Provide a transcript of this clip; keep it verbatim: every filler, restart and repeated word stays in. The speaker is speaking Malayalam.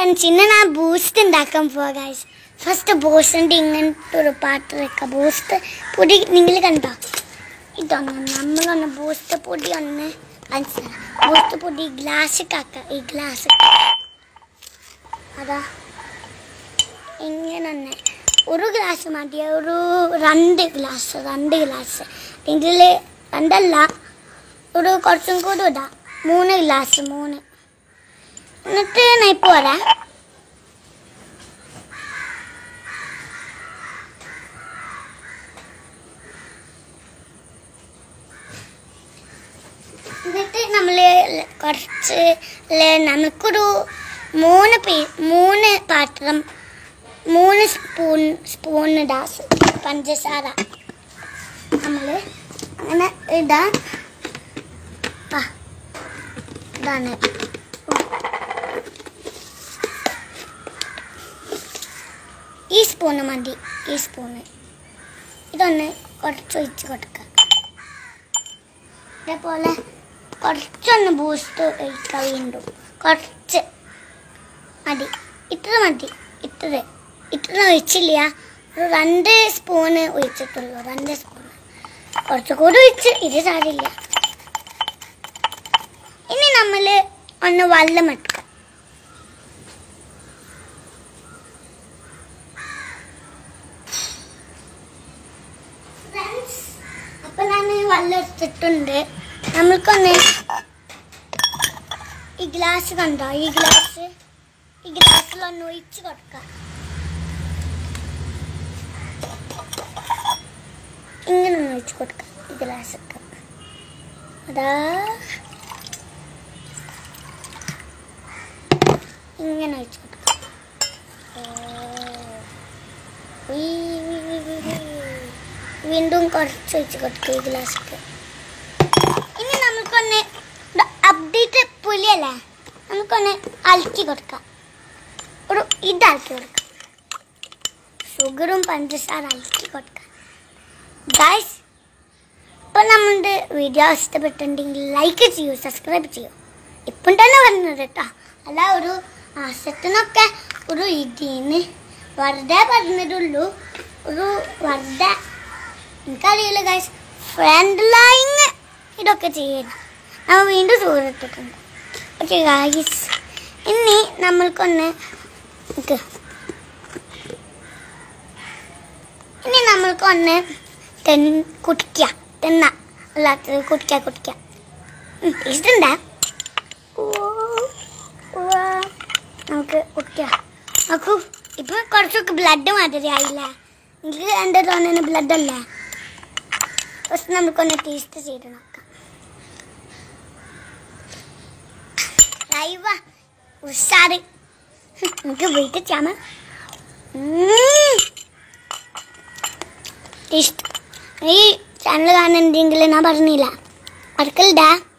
ഫ്രണ്ട്സ് ഇന്ന് ഞാൻ ബൂസ്റ്റ് ഉണ്ടാക്കാൻ പോവാ ഗൈസ്. ഫസ്റ്റ് ബൂസ്റ്റിൻ്റെ ഇങ്ങനത്തെ ഒരു പാത്രം വെക്കാം. ബൂസ്റ്റ് പൊടി നിങ്ങൾ കണ്ടോ? ഇതൊന്ന് നമ്മളൊന്ന് ബൂസ്റ്റ് പൊടി ഒന്ന് മനസ്സിലാക്കാം. ബൂസ്റ്റ് പൊടി ഗ്ലാസ്സിക്കാക്കാം. ഈ ഗ്ലാസ് അതാ ഇങ്ങനെ ഒന്ന് ഒരു ഗ്ലാസ് മതി. ഒരു രണ്ട് ഗ്ലാസ് രണ്ട് ഗ്ലാസ് ഇതിൽ രണ്ടല്ല, ഒരു കുറച്ചും കൂടി ഇടാം. മൂന്ന് ഗ്ലാസ് മൂന്ന്. എന്നിട്ട് ഞാൻ ഇപ്പോൾ വരാം. എന്നിട്ട് നമ്മൾ കുറച്ച് നമുക്കൊരു മൂന്ന് പീ മൂന്ന് പാത്രം മൂന്ന് സ്പൂൺ സ്പൂൺ ഇടാം പഞ്ചസാര. നമ്മൾ അങ്ങനെ ഇടാം. ആ ഇതാണ് ഈ സ്പൂണ് മതി. ഈ സ്പൂണ് ഇതൊന്ന് കുറച്ച് ഒഴിച്ച് കൊടുക്കാം. അതേപോലെ കുറച്ചൊന്ന് ബൂസ്റ്റ് ഒഴിക്കാം. വീണ്ടും കുറച്ച് മതി. ഇത്ര മതി. ഇത്ര ഇത്ര ഒഴിച്ചില്ല. ഒരു രണ്ട് സ്പൂണ് ഒഴിച്ചിട്ടുള്ളൂ. രണ്ട് സ്പൂണ് കുറച്ചുകൂടി ഒഴിച്ച് ഇത് സാരില്ല. ഇനി നമ്മൾ ഒന്ന് വെള്ളം എടുക്കാം. അപ്പം ഞാൻ വെള്ളം എടുത്തിട്ടുണ്ട്. നമ്മൾക്കൊന്ന് ഈ ഗ്ലാസ് കണ്ടോ? ഈ ഗ്ലാസ് ഈ ഗ്ലാസ്സിലൊന്ന് ഒഴിച്ച് കൊടുക്കാം. ഇങ്ങനെ ഒന്ന് ഒഴിച്ച് കൊടുക്കാം ഈ ഗ്ലാസ്സൊക്കെ. അതാ ഇങ്ങനെ ഒഴിച്ച് കൊടുക്കാം. വീണ്ടും കുറച്ച് ഒഴിച്ച് കൊടുക്കുക ഈ ഗ്ലാസ്സൊക്കെ. ഇനി നമുക്കൊന്ന് അപ്ഡേറ്റ് പുളിയല്ലേ, നമുക്കൊന്ന് അലക്കി കൊടുക്കാം. ഒരു ഇത് അലക്കി കൊടുക്കാം. ഷുഗറും പഞ്ചസാര അലക്കി കൊടുക്കാം ഗൈസ്. ഇപ്പോൾ നമ്മളുടെ വീഡിയോ ഇഷ്ടപ്പെട്ടിട്ടുണ്ടെങ്കിൽ ലൈക്ക് ചെയ്യൂ, സബ്സ്ക്രൈബ് ചെയ്യൂ. ഇപ്പം തന്നെ പറഞ്ഞത് കേട്ടോ, അല്ല ഒരു ആശത്തിനൊക്കെ ഒരു ഇതിന് വെറുതെ പറഞ്ഞതുള്ളൂ. ഒരു വെറുതെ എനിക്കറിയില്ല ഗൈസ്. ഫ്രണ്ട് ലൈന് ഇതൊക്കെ ചെയ്യണം. നമ്മൾ വീണ്ടും സൂര്യത്തിട്ടുണ്ട്. ഓക്കെ ഗൈസ്, ഇനി നമ്മൾക്കൊന്ന് ഇനി നമ്മൾക്കൊന്ന് തെൻ കുടിക്കുക. തെന്ന അല്ലാത്തത് കുടിക്കുക കുടിക്കുക ഇഷ്ടണ്ട. നമുക്ക് കുടിക്കുക. നോക്കൂ, ഇപ്പം കുറച്ചൊക്കെ ബ്ലഡ് മാതിരി ആയില്ലേ? എനിക്ക് എൻ്റെ തോന്നുന്ന ബ്ലഡ് അല്ലേ? ഫസ്റ്റ് നമുക്കൊന്ന് ടേസ്റ്റ് ചെയ്ത് നോക്കാം. ലൈവ ഉഷാറ്. നമുക്ക് വീട്ടിൽ ചാമ ടേസ്റ്റ്. ഈ ചാനൽ കാണുന്നുണ്ടെങ്കിൽ ഞാൻ പറഞ്ഞില്ല മറക്കരുത്.